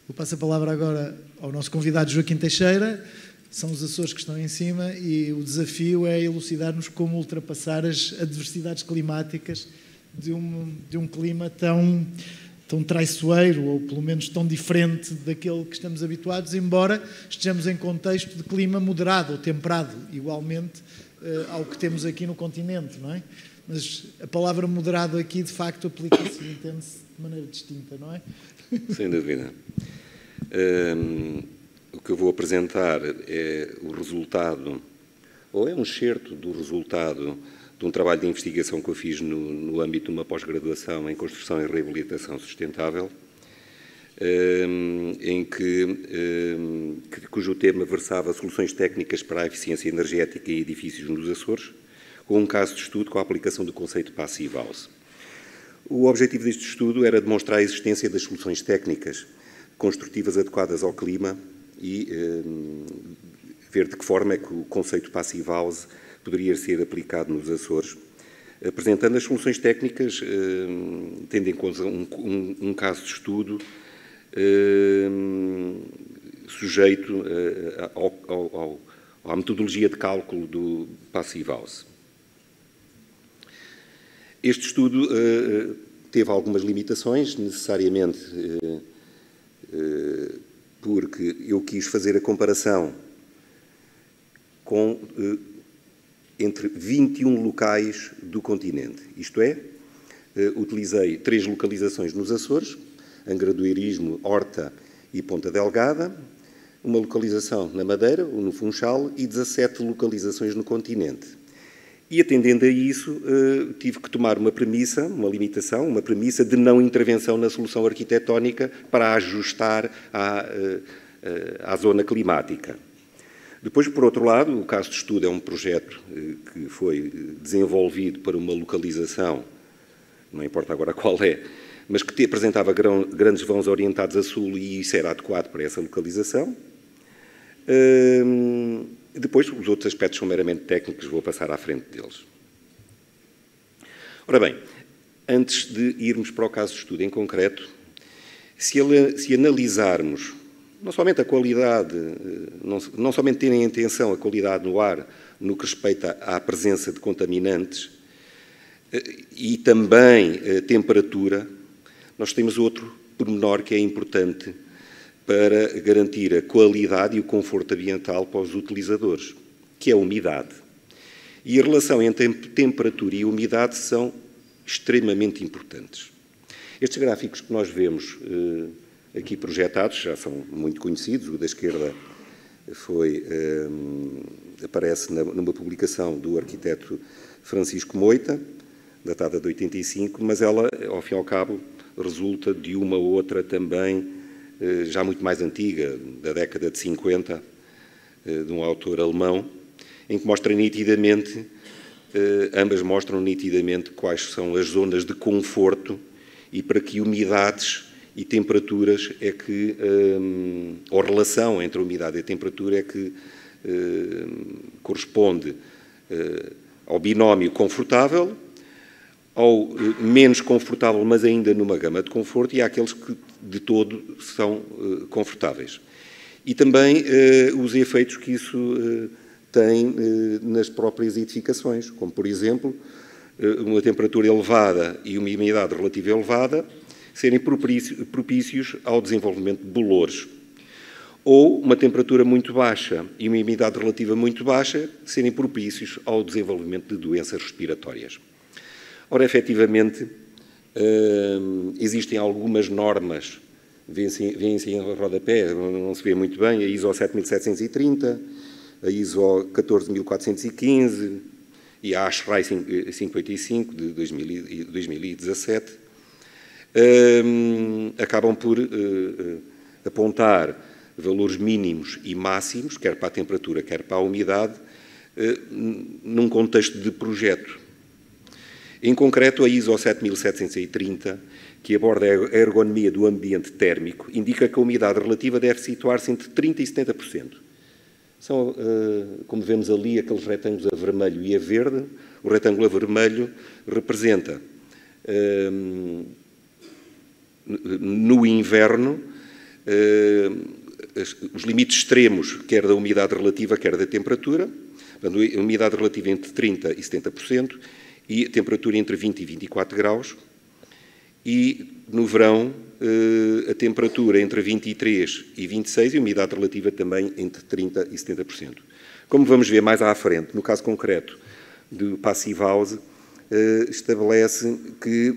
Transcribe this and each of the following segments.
Eu passo a palavra agora ao nosso convidado Joaquim Teixeira. São os Açores que estão em cima e o desafio é elucidar-nos como ultrapassar as adversidades climáticas de um clima tão traiçoeiro, ou pelo menos tão diferente daquele que estamos habituados, embora estejamos em contexto de clima moderado ou temperado, igualmente ao que temos aqui no continente, não é? Mas a palavra moderado aqui, de facto, aplica-se e entende-se de maneira distinta, não é? Sem dúvida. O que eu vou apresentar é o resultado, ou é um excerto do resultado de um trabalho de investigação que eu fiz no âmbito de uma pós-graduação em Construção e Reabilitação Sustentável, cujo tema versava soluções técnicas para a eficiência energética em edifícios nos Açores, com um caso de estudo com a aplicação do conceito Passive House. O objetivo deste estudo era demonstrar a existência das soluções técnicas construtivas adequadas ao clima e ver de que forma é que o conceito Passive House poderia ser aplicado nos Açores, apresentando as soluções técnicas, tendo em conta um caso de estudo sujeito à metodologia de cálculo do Passive House. Este estudo teve algumas limitações, necessariamente porque eu quis fazer a comparação entre 21 locais do continente. Isto é, utilizei 3 localizações nos Açores, Angra do Herismo, Horta e Ponta Delgada, uma localização na Madeira, no Funchal, e 17 localizações no continente. E, atendendo a isso, tive que tomar uma premissa, uma limitação, uma premissa de não intervenção na solução arquitetónica para ajustar à zona climática. Depois, por outro lado, o caso de estudo é um projeto que foi desenvolvido para uma localização, não importa agora qual é, mas que apresentava grandes vãos orientados a sul e isso era adequado para essa localização. Depois, os outros aspectos são meramente técnicos, vou passar à frente deles. Ora bem, antes de irmos para o caso de estudo em concreto, se analisarmos não somente a qualidade, não somente terem em atenção a qualidade no ar, no que respeita à presença de contaminantes, e também a temperatura, nós temos outro pormenor que é importante para garantir a qualidade e o conforto ambiental para os utilizadores, que é a umidade. E a relação entre temperatura e umidade são extremamente importantes. Estes gráficos que nós vemos aqui projetados já são muito conhecidos. O da esquerda aparece numa publicação do arquiteto Francisco Moita, datada de 85, mas ela, ao fim e ao cabo, resulta de uma outra também já muito mais antiga, da década de 50, de um autor alemão, em que mostra nitidamente, ambas mostram nitidamente quais são as zonas de conforto e para que umidades e temperaturas é que, ou relação entre a umidade e a temperatura é que corresponde ao binómio confortável, ao menos confortável, mas ainda numa gama de conforto, e àqueles que de todo são confortáveis. E também os efeitos que isso tem nas próprias edificações, como, por exemplo, uma temperatura elevada e uma umidade relativa elevada serem propícios ao desenvolvimento de bolores. Ou uma temperatura muito baixa e uma umidade relativa muito baixa serem propícios ao desenvolvimento de doenças respiratórias. Ora, efetivamente, existem algumas normas, vêem-se em rodapé, não se vê muito bem, a ISO 7730, a ISO 14415 e a ASHRAE 585 de 2017, acabam por apontar valores mínimos e máximos, quer para a temperatura, quer para a umidade, num contexto de projeto. Em concreto, a ISO 7730, que aborda a ergonomia do ambiente térmico, indica que a umidade relativa deve situar-se entre 30% e 70%. São, como vemos ali, aqueles retângulos a vermelho e a verde. O retângulo a vermelho representa, no inverno, os limites extremos, quer da umidade relativa, quer da temperatura. Portanto, a umidade relativa entre 30% e 70% e a temperatura entre 20 e 24 graus. E, no verão, a temperatura entre 23 e 26 e a umidade relativa também entre 30% e 70%. Como vamos ver mais à frente, no caso concreto do Passive House, estabelece que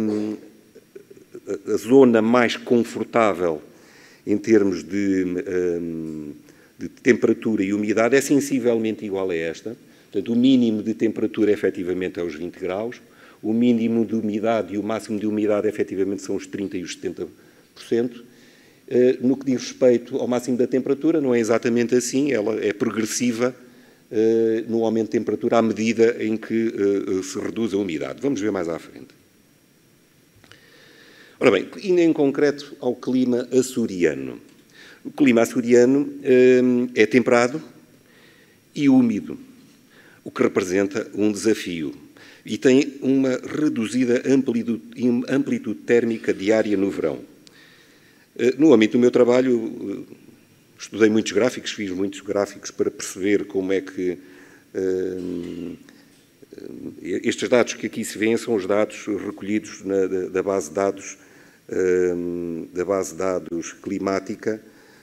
a zona mais confortável em termos de temperatura e umidade é sensivelmente igual a esta. Portanto, o mínimo de temperatura efetivamente é os 20 graus, o mínimo de umidade e o máximo de umidade efetivamente são os 30% e os 70%. No que diz respeito ao máximo da temperatura, não é exatamente assim, ela é progressiva no aumento de temperatura à medida em que se reduz a umidade. Vamos ver mais à frente. Ora bem, indo em concreto ao clima açoriano. O clima açoriano é temperado e úmido, o que representa um desafio. E tem uma reduzida amplitude térmica diária no verão. No âmbito do meu trabalho, estudei muitos gráficos, fiz muitos gráficos para perceber como é que estes dados que aqui se vêem são os dados recolhidos da base de dados climática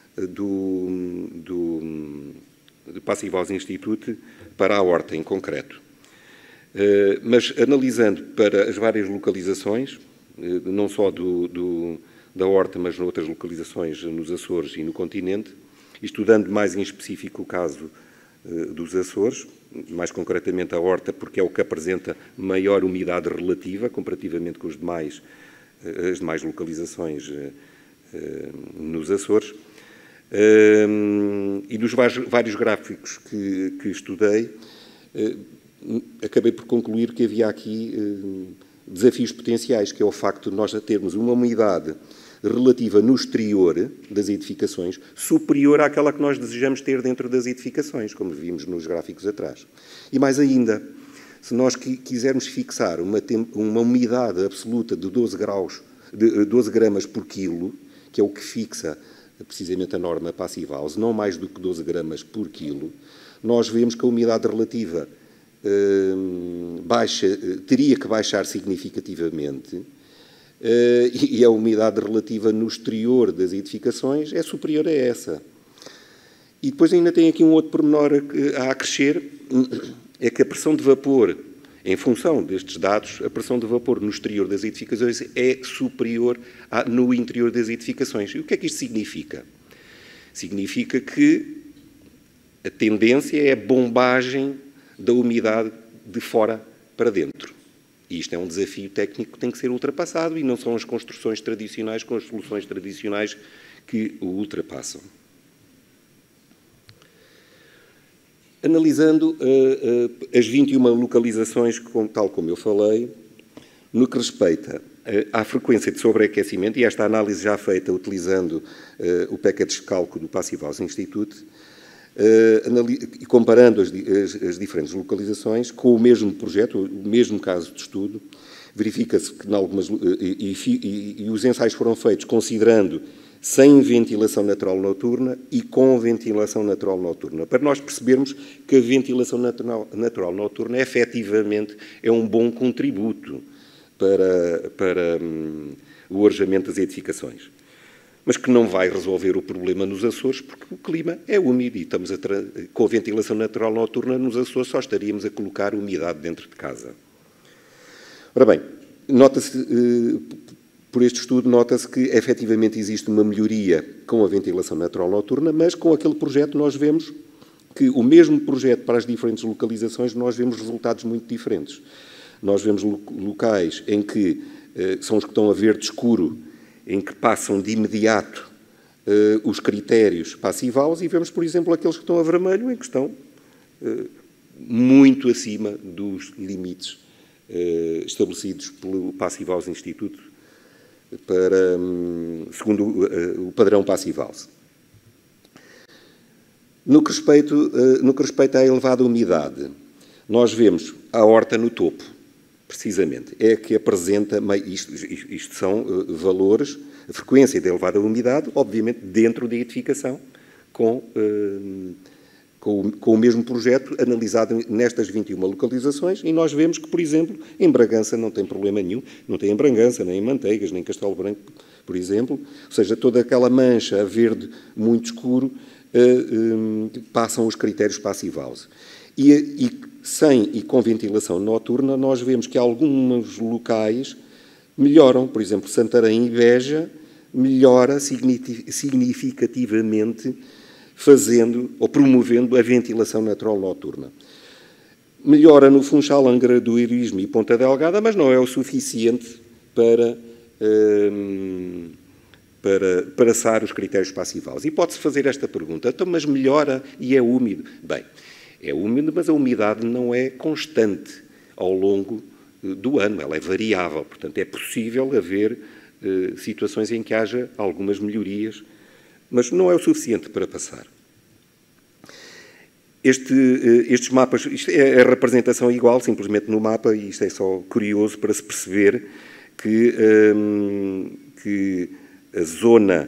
do Passive House Institute para a horta em concreto. Mas analisando para as várias localizações, não só da horta, mas noutras localizações nos Açores e no continente, estudando mais em específico o caso dos Açores, mais concretamente a horta, porque é o que apresenta maior umidade relativa, comparativamente com as demais localizações nos Açores. E dos vários gráficos que estudei, acabei por concluir que havia aqui desafios potenciais, que é o facto de nós termos uma umidade relativa no exterior das edificações superior àquela que nós desejamos ter dentro das edificações, como vimos nos gráficos atrás. E mais ainda, se nós quisermos fixar uma umidade absoluta de 12 gramas por quilo, que é o que fixa precisamente a norma Passive House, não mais do que 12 gramas por quilo, nós vemos que a umidade relativa teria que baixar significativamente, e a umidade relativa no exterior das edificações é superior a essa. E depois ainda tem aqui um outro pormenor a acrescer, é que a pressão de vapor, em função destes dados, a pressão de vapor no exterior das edificações é superior no interior das edificações. E o que é que isto significa? Significa que a tendência é a bombagem da umidade de fora para dentro. E isto é um desafio técnico que tem que ser ultrapassado e não são as construções tradicionais com as soluções tradicionais que o ultrapassam. Analisando as 21 localizações, tal como eu falei, no que respeita à frequência de sobreaquecimento, e esta análise já feita utilizando o package de cálculo do Passive House Institute, e comparando as diferentes localizações com o mesmo projeto, o mesmo caso de estudo, verifica-se que, e os ensaios foram feitos considerando sem ventilação natural noturna e com ventilação natural noturna, para nós percebermos que a ventilação natural noturna efetivamente é um bom contributo para o arejamento das edificações, mas que não vai resolver o problema nos Açores, porque o clima é úmido e estamos com a ventilação natural noturna nos Açores só estaríamos a colocar umidade dentro de casa. Ora bem, nota-se, por este estudo, nota-se que efetivamente existe uma melhoria com a ventilação natural noturna, mas com aquele projeto nós vemos que o mesmo projeto para as diferentes localizações nós vemos resultados muito diferentes. Nós vemos locais em que são os que estão a verde escuro, em que passam de imediato os critérios Passive House, e vemos, por exemplo, aqueles que estão a vermelho, em que estão muito acima dos limites estabelecidos pelo Passive House Institute segundo o padrão Passive House. No que respeita à elevada umidade, nós vemos a horta no topo. precisamente, é que apresenta, isto são valores, a frequência de elevada umidade, obviamente dentro da edificação, com o mesmo projeto analisado nestas 21 localizações, e nós vemos que, por exemplo, em Bragança não tem problema nenhum, não tem em Bragança, nem em Manteigas, nem em Castelo Branco, por exemplo, ou seja, toda aquela mancha a verde muito escuro passam os critérios Passive-House. E sem e com ventilação noturna, nós vemos que alguns locais melhoram, por exemplo, Santarém e Beja melhora significativamente fazendo ou promovendo a ventilação natural noturna. Melhora no Funchal, Angra do Heroísmo e Ponta Delgada, mas não é o suficiente para passar os critérios Passive-House. E pode-se fazer esta pergunta, então, mas melhora e é úmido? Bem, é úmido, mas a umidade não é constante ao longo do ano, ela é variável, portanto é possível haver situações em que haja algumas melhorias, mas não é o suficiente para passar. Estes mapas, isto é a representação igual, simplesmente no mapa, e isto é só curioso para se perceber que a zona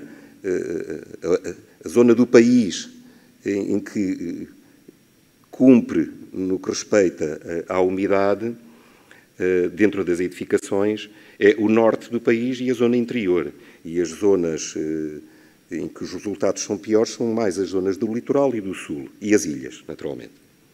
do país em que cumpre no que respeita à umidade dentro das edificações é o norte do país e a zona interior. E as zonas em que os resultados são piores são mais as zonas do litoral e do sul, e as ilhas, naturalmente.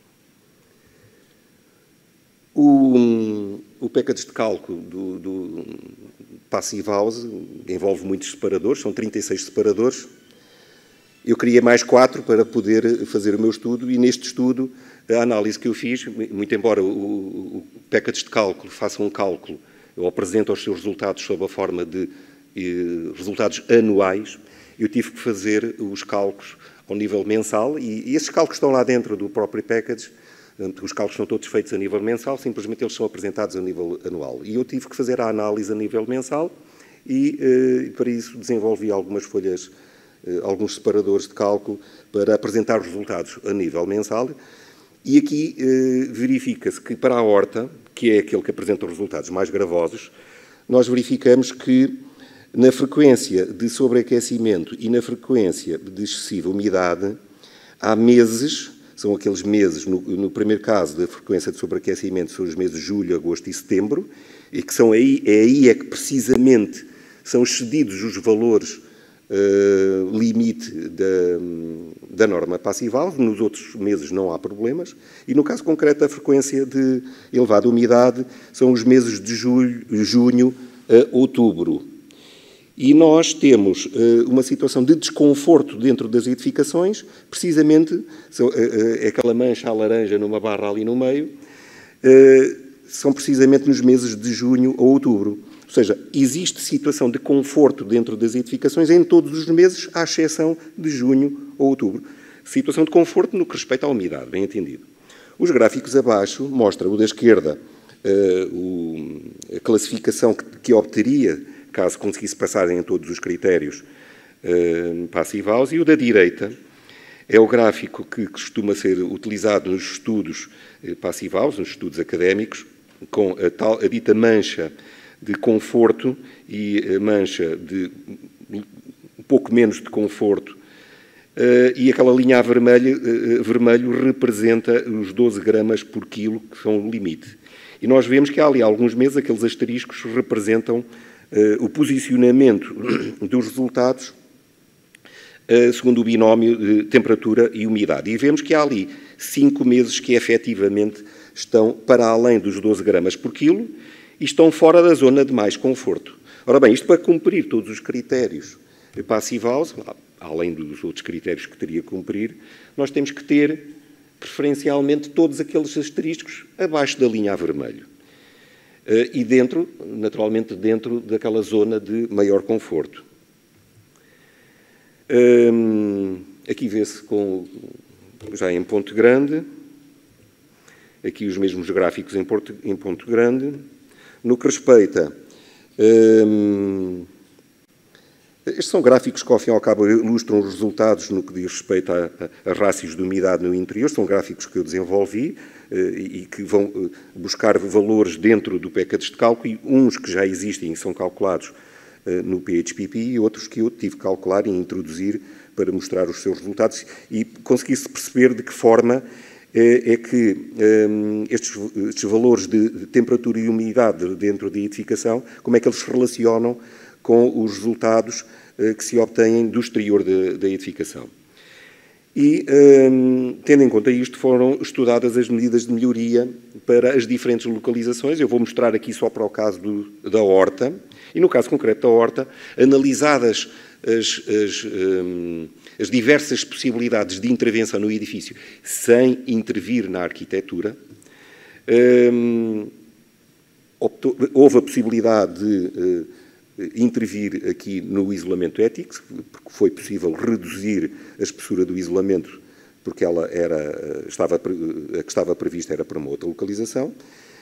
O package de cálculo do Passive-House envolve muitos separadores, são 36 separadores. Eu queria mais 4 para poder fazer o meu estudo, e neste estudo, a análise que eu fiz, muito embora o package de cálculo faça um cálculo ou apresente os seus resultados sob a forma de resultados anuais, eu tive que fazer os cálculos ao nível mensal, e esses cálculos estão lá dentro do próprio package. Os cálculos são todos feitos a nível mensal, simplesmente eles são apresentados a nível anual. E eu tive que fazer a análise a nível mensal e para isso desenvolvi algumas folhas, alguns separadores de cálculo para apresentar os resultados a nível mensal. E aqui verifica-se que para a horta, que é aquele que apresenta os resultados mais gravosos, nós verificamos que na frequência de sobreaquecimento e na frequência de excessiva umidade, há meses, são aqueles meses, no primeiro caso da frequência de sobreaquecimento, são os meses de julho, agosto e setembro, e que são aí que precisamente são excedidos os valores limite da norma Passive-House, nos outros meses não há problemas, e no caso concreto da frequência de elevada umidade, são os meses de junho a outubro. E nós temos uma situação de desconforto dentro das edificações, precisamente, é aquela mancha à laranja numa barra ali no meio, são precisamente nos meses de junho a outubro. Ou seja, existe situação de conforto dentro das edificações em todos os meses, à exceção de junho a outubro. Situação de conforto no que respeita à umidade, bem entendido. Os gráficos abaixo mostram, o da esquerda, a classificação que obteria caso conseguisse passar em todos os critérios Passive-House, e o da direita é o gráfico que costuma ser utilizado nos estudos Passive-House, nos estudos académicos, com a dita mancha de conforto e a mancha de um pouco menos de conforto, e aquela linha a vermelho representa os 12 gramas por quilo, que são o limite. E nós vemos que há ali alguns meses aqueles asteriscos representam o posicionamento dos resultados segundo o binómio de temperatura e umidade. E vemos que há ali 5 meses que efetivamente estão para além dos 12 gramas por quilo e estão fora da zona de mais conforto. Ora bem, isto para cumprir todos os critérios Passive-House, além dos outros critérios que teria que cumprir, nós temos que ter, preferencialmente, todos aqueles asteriscos abaixo da linha a vermelho. E dentro, naturalmente, dentro daquela zona de maior conforto. Aqui vê-se já em ponto grande, aqui os mesmos gráficos em ponto grande. No que respeita... estes são gráficos que, ao fim e ao cabo, ilustram os resultados no que diz respeito a rácios de umidade no interior. São gráficos que eu desenvolvi. e que vão buscar valores dentro do PECADS de cálculo, e uns que já existem e são calculados no PHPP e outros que eu tive que calcular e introduzir para mostrar os seus resultados e conseguir-se perceber de que forma é que estes valores de temperatura e umidade dentro da edificação, como é que eles se relacionam com os resultados que se obtêm do exterior da edificação. E, tendo em conta isto, foram estudadas as medidas de melhoria para as diferentes localizações. Eu vou mostrar aqui só para o caso da horta, e no caso concreto da horta, analisadas as diversas possibilidades de intervenção no edifício sem intervir na arquitetura, houve a possibilidade de intervir aqui no isolamento ético, porque foi possível reduzir a espessura do isolamento, porque ela a que estava prevista era para uma outra localização.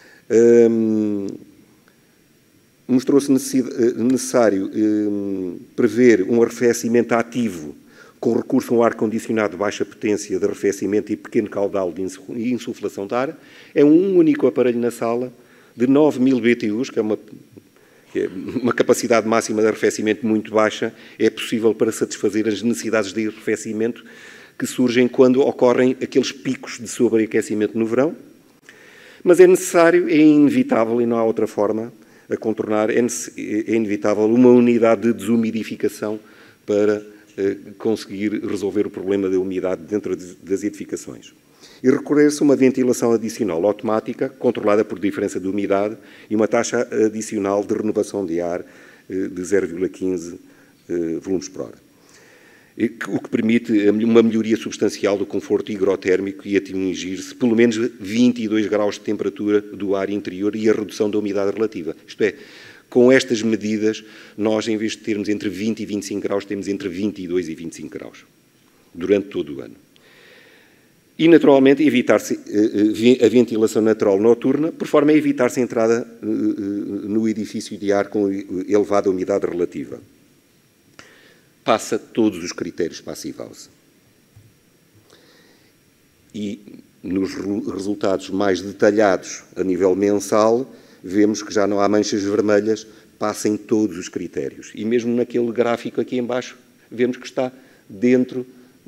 Mostrou-se necessário prever um arrefecimento ativo com recurso a um ar-condicionado de baixa potência de arrefecimento e pequeno caudal de insuflação de ar. É um único aparelho na sala de 9.000 BTUs, que é uma capacidade máxima de arrefecimento muito baixa, é possível para satisfazer as necessidades de arrefecimento que surgem quando ocorrem aqueles picos de sobreaquecimento no verão. Mas é necessário, é inevitável, e não há outra forma a contornar, é inevitável uma unidade de desumidificação para conseguir resolver o problema da umidade dentro das edificações. E recorrer-se a uma ventilação adicional automática, controlada por diferença de umidade, e uma taxa adicional de renovação de ar de 0,15 volumes por hora. O que permite uma melhoria substancial do conforto higrotérmico e atingir-se pelo menos 22 graus de temperatura do ar interior e a redução da umidade relativa. Isto é, com estas medidas, nós, em vez de termos entre 20 e 25 graus, temos entre 22 e 25 graus, durante todo o ano. E, naturalmente, evitar-se a ventilação natural noturna, por forma a evitar-se a entrada no edifício de ar com elevada umidade relativa. Passa todos os critérios Passive House. E, nos resultados mais detalhados a nível mensal, vemos que já não há manchas vermelhas, passa em todos os critérios. E mesmo naquele gráfico aqui em baixo, vemos que está dentro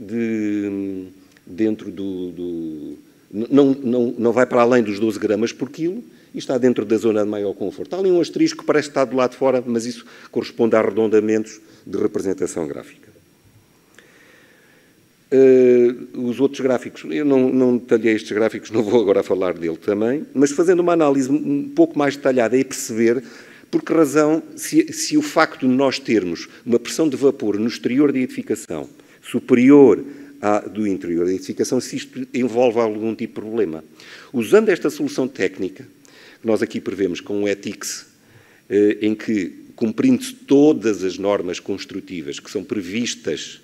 não vai para além dos 12 gramas por quilo e está dentro da zona de maior conforto. Há ali um asterisco que parece estar do lado de fora, mas isso corresponde a arredondamentos de representação gráfica. Os outros gráficos, eu não detalhei estes gráficos, não vou agora falar dele também, mas fazendo uma análise um pouco mais detalhada é perceber por que razão, se o facto de nós termos uma pressão de vapor no exterior da edificação superior à do interior da edificação, se isto envolve algum tipo de problema. Usando esta solução técnica, que nós aqui prevemos com o ETICS, em que, cumprindo-se todas as normas construtivas que são previstas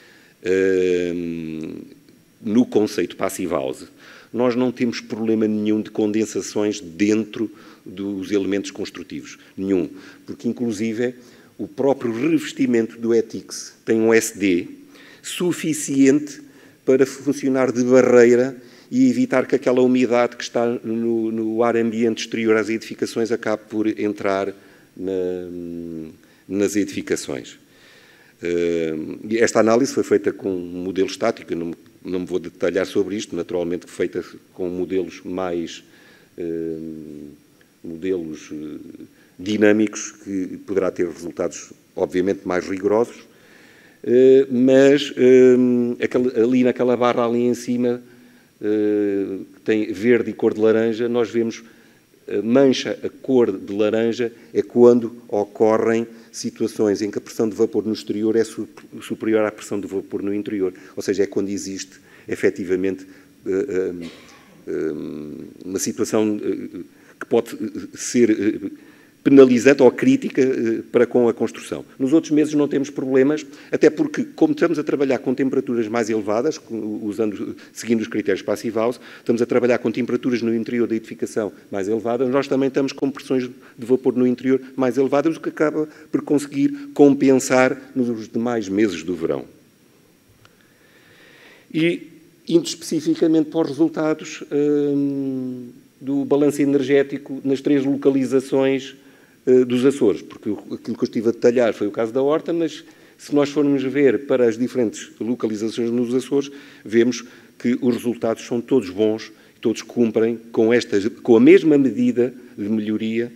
no conceito Passive House, nós não temos problema nenhum de condensações dentro dos elementos construtivos. Nenhum. Porque, inclusive, o próprio revestimento do ETICS tem um SD suficiente para funcionar de barreira e evitar que aquela umidade que está no ar ambiente exterior às edificações acabe por entrar nas edificações. Esta análise foi feita com um modelo estático, eu não me vou detalhar sobre isto, naturalmente feita com modelos mais dinâmicos, que poderá ter resultados, obviamente, mais rigorosos, mas ali naquela barra ali em cima, que tem verde e cor de laranja, nós vemos mancha a cor de laranja é quando ocorrem situações em que a pressão de vapor no exterior é superior à pressão de vapor no interior. Ou seja, é quando existe, efetivamente, uma situação que pode ser penalizante ou crítica para com a construção. Nos outros meses não temos problemas, até porque, como estamos a trabalhar com temperaturas mais elevadas, seguindo os critérios Passive House, estamos a trabalhar com temperaturas no interior da edificação mais elevadas, nós também estamos com pressões de vapor no interior mais elevadas, o que acaba por conseguir compensar nos demais meses do verão. E Indo especificamente para os resultados do balanço energético nas 3 localizações dos Açores, porque aquilo que eu estive a detalhar foi o caso da horta, mas se nós formos ver para as diferentes localizações nos Açores, vemos que os resultados são todos bons, todos cumprem com a mesma medida de melhoria,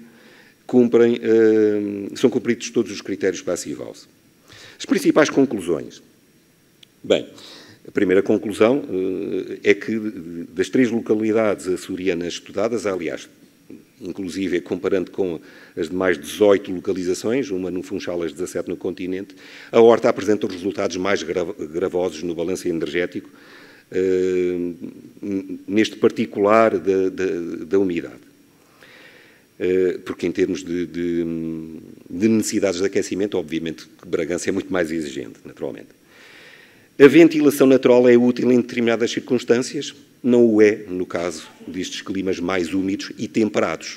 são cumpridos todos os critérios Passive House. As principais conclusões. Bem, a primeira conclusão é que das 3 localidades açorianas estudadas, aliás, inclusive comparando com as demais 18 localizações, uma no Funchal, as 17 no continente, a horta apresenta os resultados mais gravosos no balanço energético, neste particular da umidade. Porque em termos de necessidades de aquecimento, obviamente, Bragança é muito mais exigente, naturalmente. A ventilação natural é útil em determinadas circunstâncias, não o é no caso destes climas mais úmidos e temperados.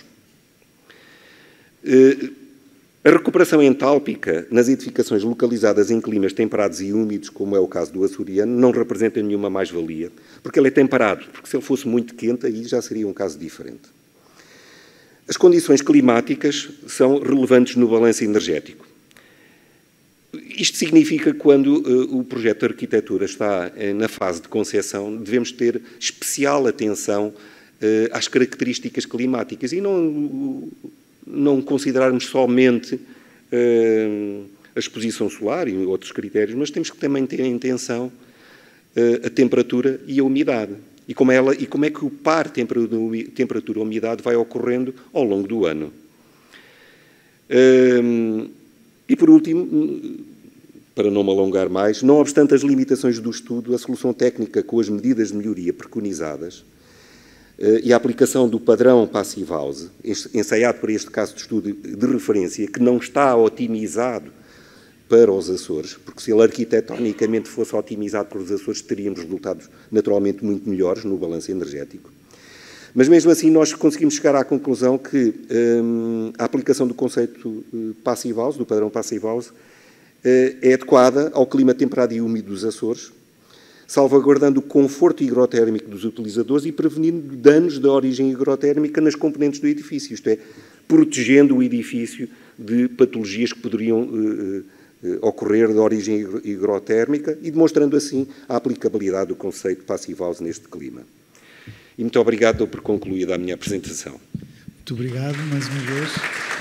A recuperação entálpica nas edificações localizadas em climas temperados e úmidos, como é o caso do açoriano, não representa nenhuma mais-valia, porque ele é temperado, porque se ele fosse muito quente, aí já seria um caso diferente. As condições climáticas são relevantes no balanço energético. Isto significa que quando o projeto de arquitetura está na fase de concepção, devemos ter especial atenção às características climáticas e não considerarmos somente a exposição solar e outros critérios, mas temos que também ter em atenção a temperatura e a umidade. E como é que o par temperatura-umidade vai ocorrendo ao longo do ano. E, por último, para não me alongar mais, não obstante as limitações do estudo, a solução técnica com as medidas de melhoria preconizadas e a aplicação do padrão Passive House, ensaiado para este caso de estudo de referência, que não está otimizado para os Açores, porque se ele arquitetonicamente fosse otimizado para os Açores, teríamos resultados naturalmente muito melhores no balanço energético. Mas mesmo assim nós conseguimos chegar à conclusão que a aplicação do conceito Passive House, do padrão Passive House, é adequada ao clima temperado e úmido dos Açores, salvaguardando o conforto higrotérmico dos utilizadores e prevenindo danos de origem higrotérmica nas componentes do edifício, isto é, protegendo o edifício de patologias que poderiam ocorrer de origem higrotérmica e demonstrando assim a aplicabilidade do conceito Passive House neste clima. E muito obrigado, dou por concluída a minha apresentação. Muito obrigado, mais uma vez.